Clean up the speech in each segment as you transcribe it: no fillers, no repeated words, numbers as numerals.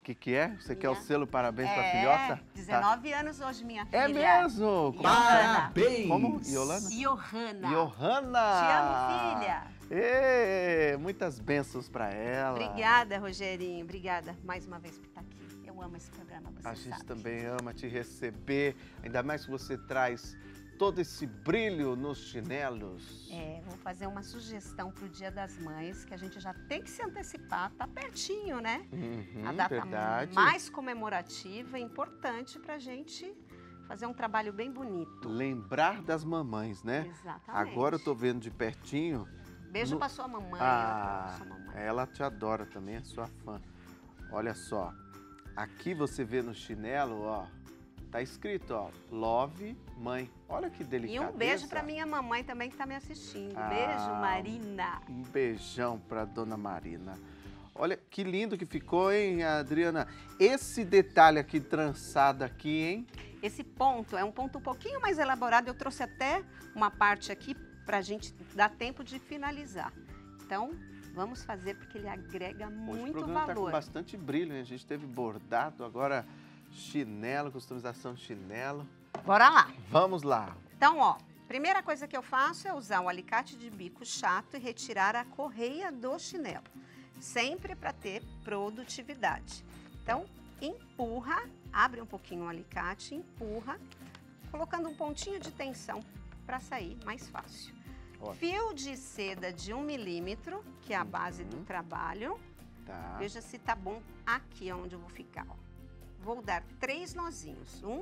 que é? Você quer o selo parabéns pra filhota? 19 anos hoje, minha filha. É mesmo? Parabéns! Como? Iolana? Johanna. Johanna! Te amo, filha. Muitas bênçãos pra ela. Obrigada, Rogerinho. Obrigada mais uma vez por estar aqui. Eu amo esse programa, você A sabe. gente também ama te receber, ainda mais que você traz todo esse brilho nos chinelos. Vou fazer uma sugestão pro Dia das Mães, que a gente já tem que se antecipar, tá pertinho, né? A data verdade. mais comemorativa, importante pra gente fazer um trabalho bem bonito. Lembrar das mamães, né? Exatamente. Agora eu tô vendo de pertinho. Beijo pra sua mamãe. Ah, sua mamãe. ela te adora também, é sua fã. Olha só, aqui você vê no chinelo, ó, tá escrito, ó, Love Mãe. Olha que E delicadeza. um beijo pra minha mamãe também que tá me assistindo. Beijo, Marina. Um beijão pra dona Marina. Olha que lindo que ficou, hein, Adriana? Esse detalhe aqui, trançado aqui, hein? Esse ponto é um ponto um pouquinho mais elaborado. Eu trouxe até uma parte aqui pra gente dar tempo de finalizar. Então, vamos fazer porque ele agrega Hoje muito o programa tá com valor. bastante brilho, hein? A gente teve bordado, agora chinelo, customização de chinelo. Bora lá. Vamos lá. Então, ó, primeira coisa que eu faço é usar um alicate de bico chato e retirar a correia do chinelo. Sempre para ter produtividade. Então, empurra, abre um pouquinho o alicate, empurra, colocando um pontinho de tensão para sair mais fácil. Ótimo. Fio de seda de 1 milímetro, que é a base do trabalho. Tá. Veja se tá bom aqui onde eu vou ficar, ó. Vou dar 3 nozinhos. 1,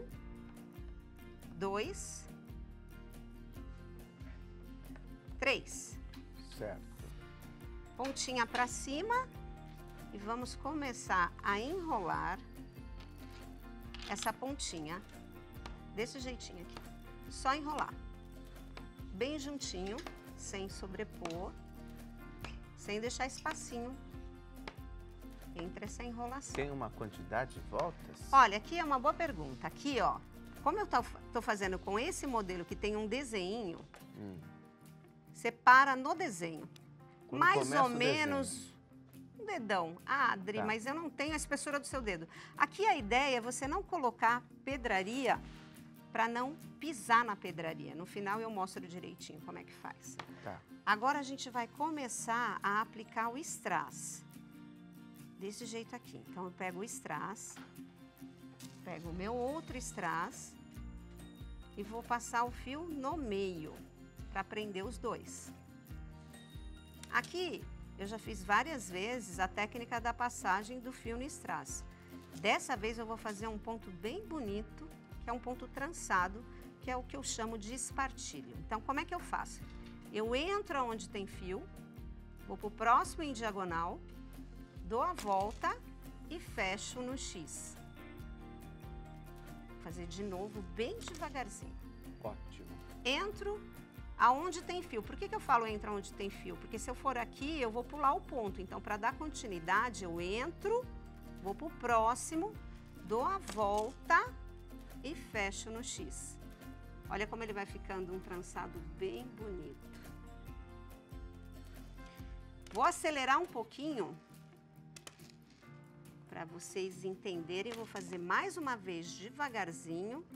2, 3. Certo. Pontinha para cima e vamos começar a enrolar essa pontinha desse jeitinho aqui. Só enrolar. Bem juntinho, sem sobrepor, sem deixar espacinho entre essa enrolação. Tem uma quantidade de voltas? Olha, aqui é uma boa pergunta. Aqui, ó, como eu tô fazendo com esse modelo que tem um desenho, você para no desenho. Quando Mais começa ou o menos um dedão. Ah, Adri, Tá. mas eu não tenho a espessura do seu dedo. Aqui a ideia é você não colocar pedraria para não pisar na pedraria. No final eu mostro direitinho como é que faz. Tá. Agora a gente vai começar a aplicar o strass. Desse jeito aqui. Então eu pego o strass, pego o meu outro strass e vou passar o fio no meio para prender os dois. Aqui eu já fiz várias vezes a técnica da passagem do fio no strass. Dessa vez eu vou fazer um ponto bem bonito, que é um ponto trançado, que é o que eu chamo de espartilho. Então como é que eu faço? Eu entro onde tem fio, vou para o próximo em diagonal, dou a volta e fecho no X. Vou fazer de novo bem devagarzinho. Ótimo. Entro aonde tem fio. Por que eu falo entra onde tem fio? Porque se eu for aqui, eu vou pular o ponto. Então, para dar continuidade, eu entro, vou para o próximo, dou a volta e fecho no X. Olha como ele vai ficando um trançado bem bonito. Vou acelerar um pouquinho para vocês entenderem. Eu vou fazer mais uma vez devagarzinho.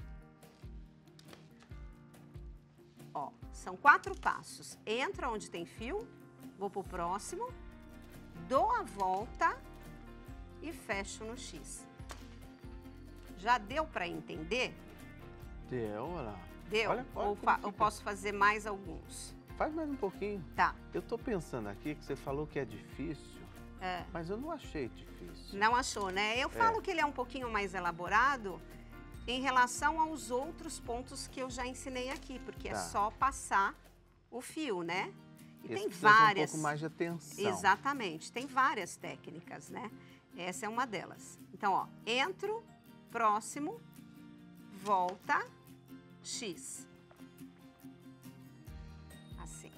Ó, são 4 passos. Entra onde tem fio, vou pro próximo, dou a volta e fecho no X. Já deu para entender? Deu, olha lá. Deu? Olha, Ou como eu fica. posso fazer mais alguns? Faz mais um pouquinho. Tá. Eu tô pensando aqui que você falou que é difícil, mas eu não achei difícil. Não achou, né? Eu falo que ele é um pouquinho mais elaborado em relação aos outros pontos que eu já ensinei aqui, porque é só passar o fio, né? E tem várias. Um pouco mais de atenção. Exatamente, tem várias técnicas, né? Essa é uma delas. Então, ó, entro, próximo, volta, X. Assim.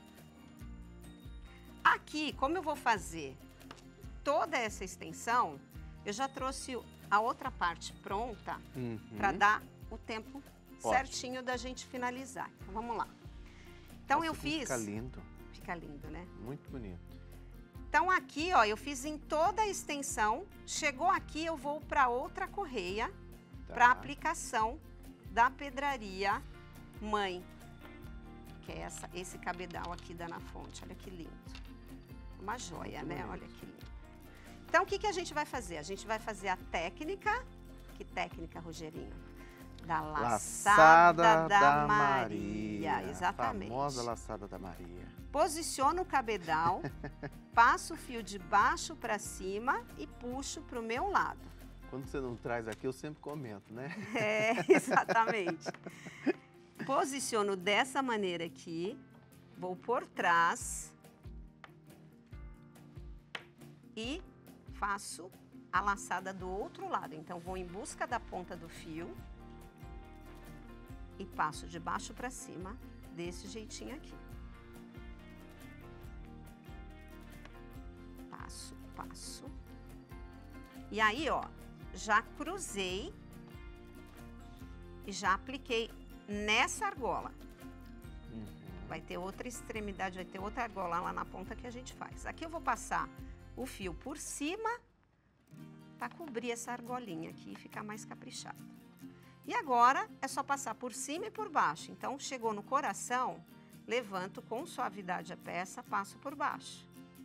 Aqui, como eu vou fazer toda essa extensão, eu já trouxe a outra parte pronta para dar o tempo certinho da gente finalizar. Então, vamos lá. Então, eu fiz... Fica lindo. Fica lindo, né? Muito bonito. Então, aqui, ó, eu fiz em toda a extensão. Chegou aqui, eu vou para outra correia, para aplicação da pedraria mãe, que é esse cabedal aqui da Ana Fonte. Olha que lindo. Uma joia, né? Olha que lindo. Então, o que a gente vai fazer? A gente vai fazer a técnica. Que técnica, Rogerinho? Da laçada da Maria. Exatamente. A famosa laçada da Maria. Posiciono o cabedal, passo o fio de baixo para cima e puxo para o meu lado. Quando você não traz aqui, eu sempre comento, né? É, exatamente. Posiciono dessa maneira aqui, vou por trás e faço a laçada do outro lado. Então, vou em busca da ponta do fio e passo de baixo para cima, desse jeitinho aqui. Passo, passo. E aí, ó, já cruzei e já apliquei nessa argola. Vai ter outra extremidade, vai ter outra argola lá na ponta que a gente faz. Aqui eu vou passar o fio por cima para cobrir essa argolinha aqui e ficar mais caprichado. E agora é só passar por cima e por baixo. Então, chegou no coração, levanto com suavidade a peça, passo por baixo.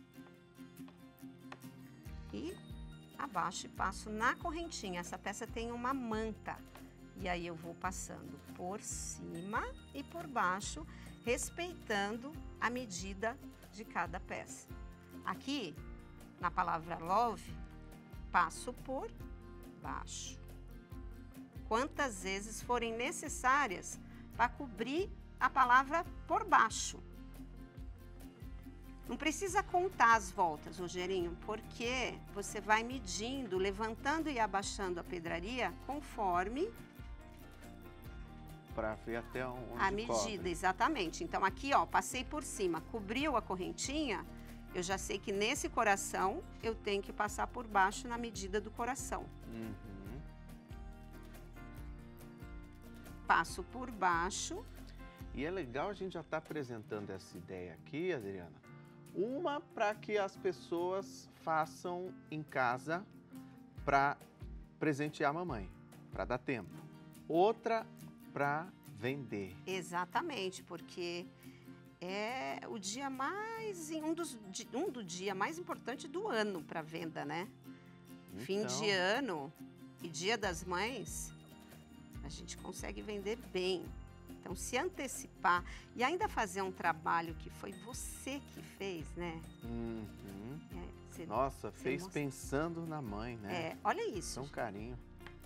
E abaixo e passo na correntinha. Essa peça tem uma manta. E aí eu vou passando por cima e por baixo, respeitando a medida de cada peça. Aqui, na palavra love, passo por baixo. Quantas vezes forem necessárias para cobrir a palavra por baixo. Não precisa contar as voltas, Rogerinho, porque você vai medindo, levantando e abaixando a pedraria conforme para ver até onde a medida, cobre. Exatamente. Então, aqui, ó, passei por cima, cobriu a correntinha, eu já sei que nesse coração eu tenho que passar por baixo na medida do coração. Passo por baixo. E é legal a gente já estar apresentando essa ideia aqui, Adriana. Uma para que as pessoas façam em casa para presentear a mamãe, para dar tempo. Outra para vender. Exatamente, porque é o dia mais, um do dia mais importante do ano para venda, né? Então, fim de ano e Dia das Mães, a gente consegue vender bem. Então, se antecipar e ainda fazer um trabalho que foi você que fez, né? Nossa, fez pensando na mãe, né? É, olha isso. É um carinho.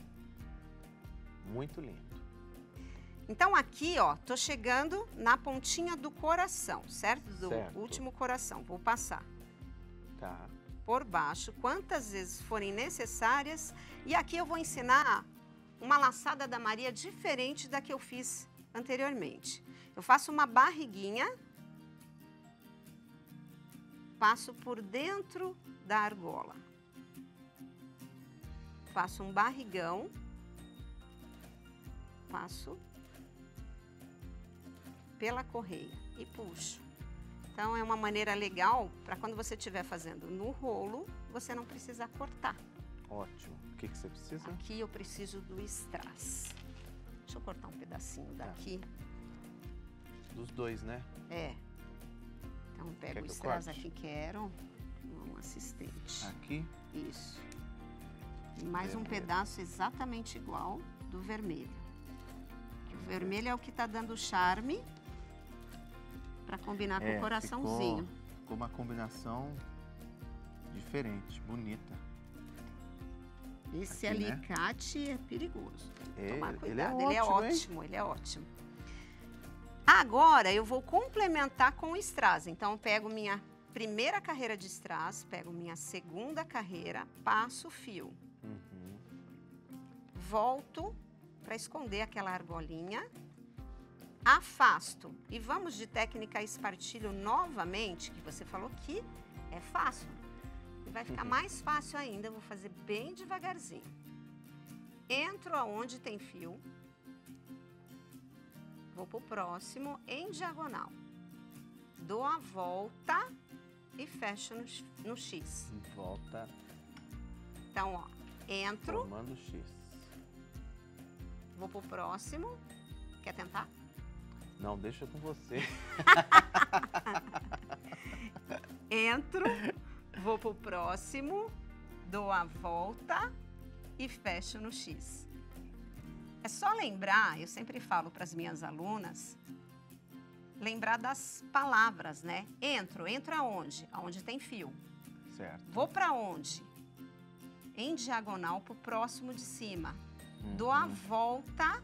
Muito lindo. Então, aqui, ó, tô chegando na pontinha do coração, certo? Do último coração. Vou passar. Tá. Por baixo, quantas vezes forem necessárias. E aqui eu vou ensinar uma laçada da Maria diferente da que eu fiz anteriormente. Eu faço uma barriguinha, passo por dentro da argola, faço um barrigão, passo pela correia e puxo. Então, é uma maneira legal para quando você estiver fazendo no rolo, você não precisa cortar. Ótimo. O que você precisa? Aqui eu preciso do strass. Deixa eu cortar um pedacinho daqui. Dos dois, né? É. Então, eu pego o strass aqui, quero um assistente. Aqui? Isso. E mais um pedaço exatamente igual do vermelho. O vermelho é o que está dando charme para combinar com o coraçãozinho. Ficou uma combinação diferente, bonita. Esse aqui, alicate, né? É perigoso. Tomar cuidado. Ele é ótimo, ele é ótimo. Agora eu vou complementar com o strass. Então, eu pego minha primeira carreira de strass, pego minha segunda carreira, passo o fio. Volto para esconder aquela argolinha. Afasto. E vamos de técnica espartilho novamente, que você falou que é fácil. E vai ficar mais fácil ainda, eu vou fazer bem devagarzinho. Entro aonde tem fio. Vou pro próximo em diagonal. Dou a volta e fecho no X. Volta. Então, ó, entro, Formando X. vou pro próximo. Quer tentar? Não, deixa com você. Entro, vou pro próximo, dou a volta e fecho no X. É só lembrar, eu sempre falo para as minhas alunas, lembrar das palavras, né? Entro aonde? Aonde tem fio. Certo. Vou para onde? Em diagonal pro próximo de cima. Dou a volta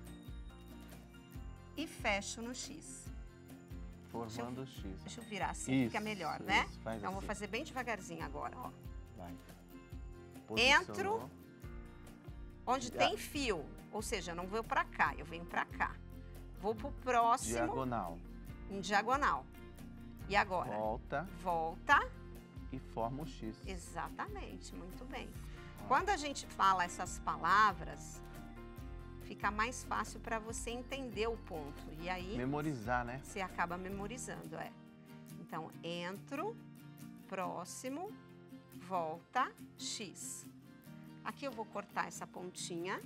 e fecho no X. Formando X. Deixa eu virar assim, fica melhor, né? Faz Então, assim. vou fazer bem devagarzinho agora, ó. Vai. Entro. Posicionou. Onde tem fio, ou seja, eu não vou para cá, eu venho para cá. Vou pro próximo, Diagonal. em diagonal. E agora? Volta Volta. e forma o X. Exatamente, muito bem. Quando a gente fala essas palavras, fica mais fácil para você entender o ponto. E aí, Memorizar, né? você acaba memorizando, é. Então, entro, próximo, volta, X. Aqui eu vou cortar essa pontinha.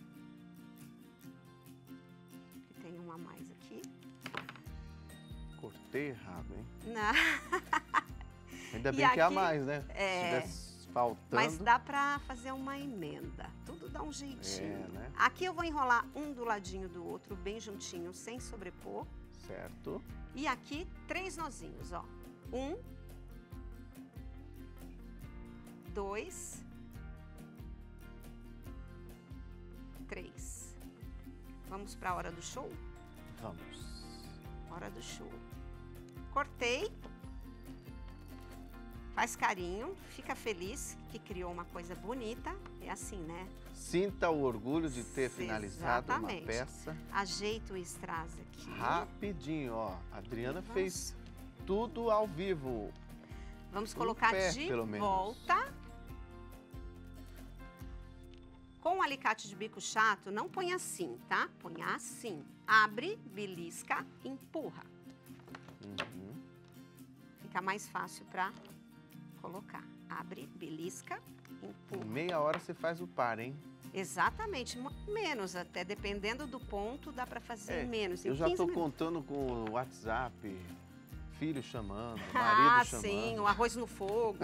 Que tem uma a mais aqui. Cortei errado, hein? Não. Ainda E bem que há aqui, mais, né? é, Se tivesse faltando. Mas dá pra fazer uma emenda. Tudo dá um jeitinho. É, né? Aqui eu vou enrolar um do ladinho do outro, bem juntinho, sem sobrepor. Certo. E aqui, 3 nozinhos, ó. 1, 2, 3. Vamos pra hora do show? Vamos. Hora do show. Cortei. Faz carinho, fica feliz que criou uma coisa bonita. É assim, né? Sinta o orgulho de ter finalizado uma Exatamente. peça. Ajeito o strass aqui. Rapidinho, ó. A Adriana Vamos. fez tudo ao vivo. Vamos Um colocar pé, de pelo menos. volta. Com o alicate de bico chato, não põe assim, tá? Põe assim. Abre, belisca, empurra. Uhum. Fica mais fácil para colocar. Abre, belisca, Em empurra. meia hora você faz o par, hein? Exatamente, menos até, dependendo do ponto, dá para fazer É, menos. Em Eu já 15 tô minutos. contando com o WhatsApp, filho chamando, marido Ah, chamando. sim, o arroz no fogo.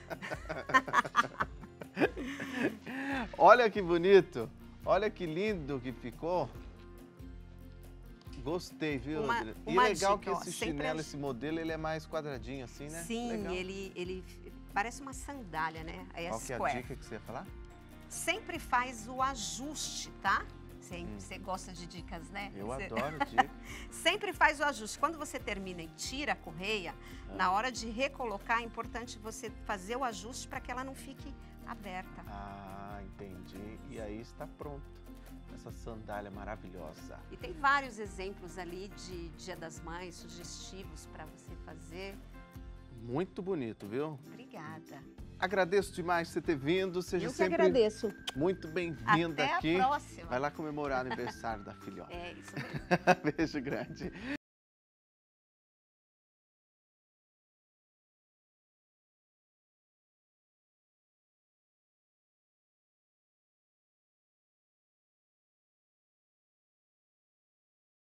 Olha que bonito, olha que lindo que ficou. Gostei, viu, Uma- Adriana? E uma legal dica, que ó, esse sempre chinelo, a- esse modelo, ele é mais quadradinho assim, né? Sim, Legal. ele parece uma sandália, né? É Qual que é a square. dica que você ia falar? Sempre faz o ajuste, tá? Você gosta de dicas, né? Eu Você- adoro dica. Sempre faz o ajuste. Quando você termina e tira a correia, Ah. na hora de recolocar, é importante você fazer o ajuste para que ela não fique aberta. Ah, entendi. E aí está pronto. Essa sandália maravilhosa. E tem vários exemplos ali de Dia das Mães, sugestivos para você fazer. Muito bonito, viu? Obrigada. Agradeço demais você ter vindo. Seja Eu que sempre agradeço. muito bem-vinda Até aqui. a próxima. Vai lá comemorar o aniversário da filhota. É isso mesmo. Beijo grande.